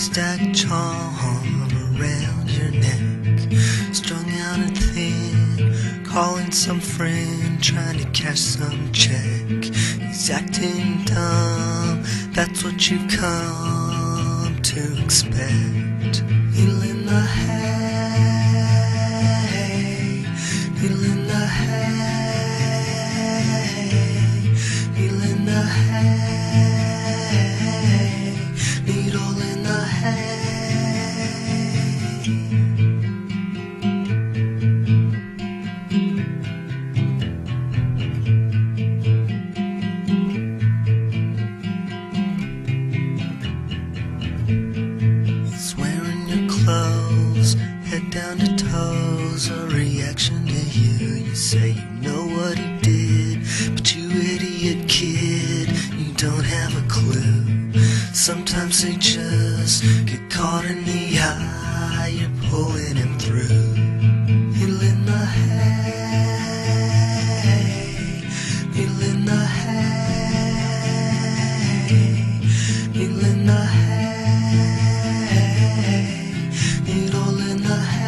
stack charm around your neck, strung out and thin, calling some friend, trying to cash some check. He's acting dumb, that's what you've come to expect. Heel in the hay, heel in the hay, heel in the hay, needle in the hay. He's wearing your clothes, head down to toes, a reaction to you. You say you know what he did, but you idiot kid, you don't have a clue. Sometimes they just get caught in the eye, you're pulling him through. Heel in the hay, heel in the hay, heel in the hay, needle in the hay.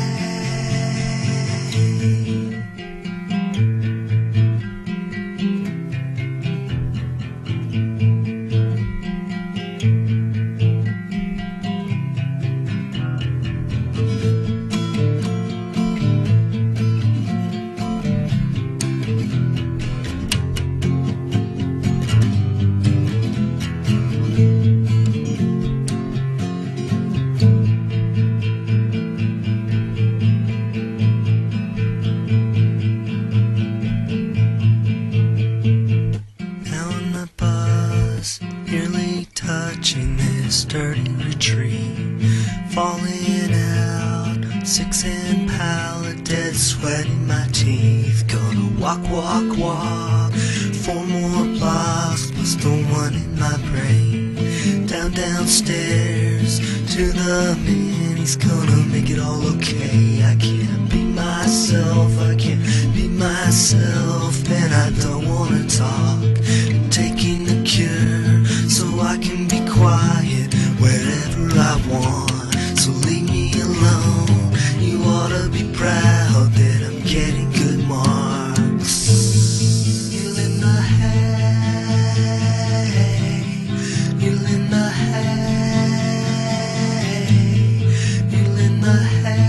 Nearly touching this dirty retreat, falling out, 6-inch pallet, dead sweat in my teeth. Gonna walk, walk, walk, 4 more blocks plus the one in my brain. Downstairs to the man, he's gonna make it all okay. I can't be myself, I can't be myself, and I don't wanna talk. I'm taking the cure so I can be quiet wherever I want. So leave me alone, you ought to be proud that I'm getting good marks. Heel in the hay, heel in the hay, heel in the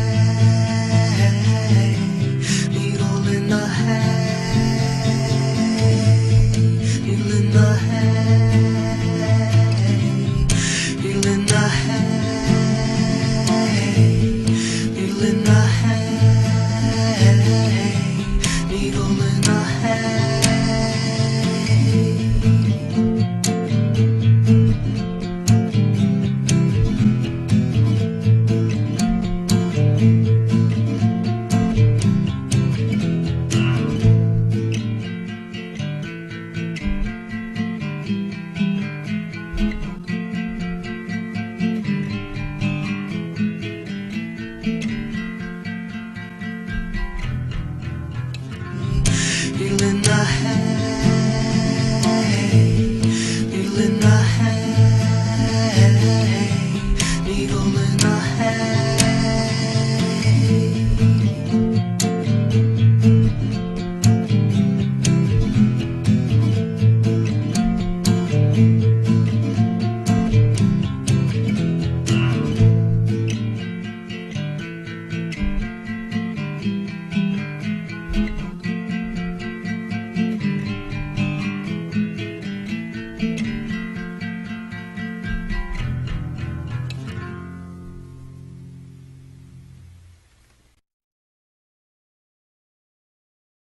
hay, needle in the hay, heel in the hay, heel in the hay, needle in the hay, needle in the hay. Heel in the hay.